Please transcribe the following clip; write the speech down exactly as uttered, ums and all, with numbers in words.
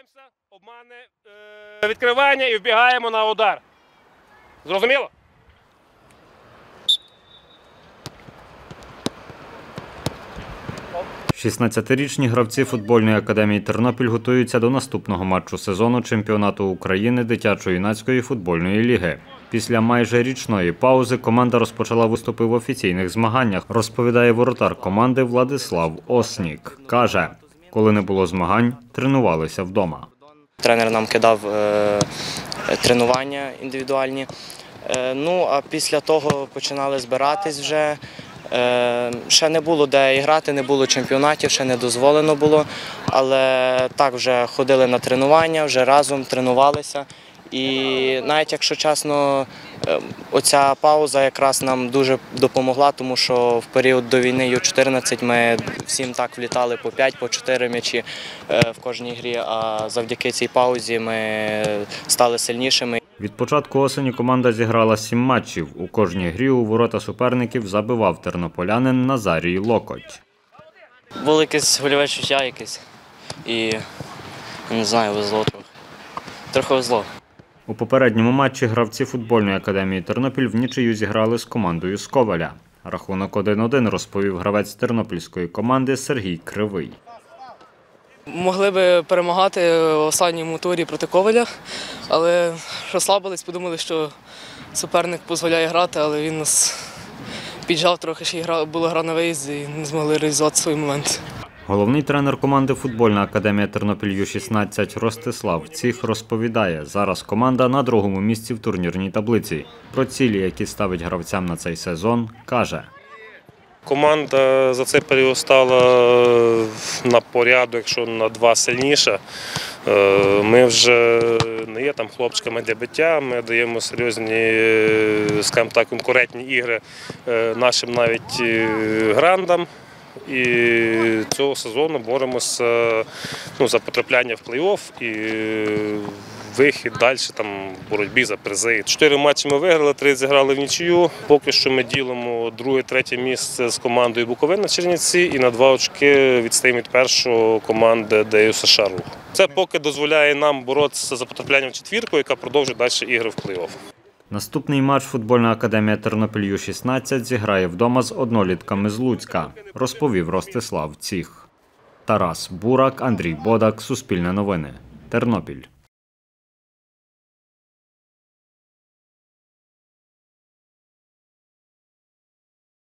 Обмани, е, відкривання і вбігаємо на удар. Зрозуміло? шістнадцятирічні гравці футбольної академії «Тернопіль» готуються до наступного матчу сезону чемпіонату України дитячо-юнацької футбольної ліги. Після майже річної паузи команда розпочала виступи в офіційних змаганнях, розповідає воротар команди Владислав Оснік. Каже, коли не було змагань, тренувалися вдома. Тренер нам кидав е, тренування індивідуальні. Е, ну, а після того починали збиратись вже. Е, ще не було де грати, не було чемпіонатів, ще не дозволено було. Але так вже ходили на тренування, вже разом тренувалися. І навіть, якщо чесно, оця пауза якраз нам дуже допомогла, тому що в період до війни ю чотирнадцять ми всім так влітали по п'ять, по чотири м'ячі в кожній грі, а завдяки цій паузі ми стали сильнішими. Від початку осені команда зіграла сім матчів. У кожній грі у ворота суперників забивав тернополянин Назарій Локоть. Було якесь гольове відчуття якесь і, не знаю, везло трохи. Трохи везло. У попередньому матчі гравці футбольної академії «Тернопіль» в нічию зіграли з командою з Ковеля. Рахунок один-один розповів гравець тернопільської команди Сергій Кривий. Могли би перемагати в останньому турі проти Ковеля, але розслабились, подумали, що суперник дозволяє грати, але він нас піджав трохи, ще була гра на виїзді і не змогли реалізувати свої моменти. Головний тренер команди футбольна академія «Тернопіль ю шістнадцять» Ростислав Ціх розповідає, зараз команда на другому місці в турнірній таблиці. Про цілі, які ставить гравцям на цей сезон, каже. Команда за цей період стала на порядок, якщо на два сильніша. Ми вже не є там хлопчиками для биття, ми даємо серйозні, скажімо так, конкурентні ігри нашим навіть грандам. І цього сезону боремося ну, за потрапляння в плей-офф і вихід далі там, в боротьбі за призи. Чотири матчі ми виграли, три зіграли в нічию. Поки що ми ділимо друге-третє місце з командою Буковина Чернівці і на два очки відстаємо від першого команди ДЮ США Рух. Це поки дозволяє нам боротися за потрапляння в четвірку, яка продовжує далі ігри в плей-офф. Наступний матч футбольна академія «Тернопіль ю шістнадцять» зіграє вдома з однолітками з Луцька, розповів Ростислав Ціх. Тарас Бурак, Андрій Бодак, Суспільне новини, Тернопіль.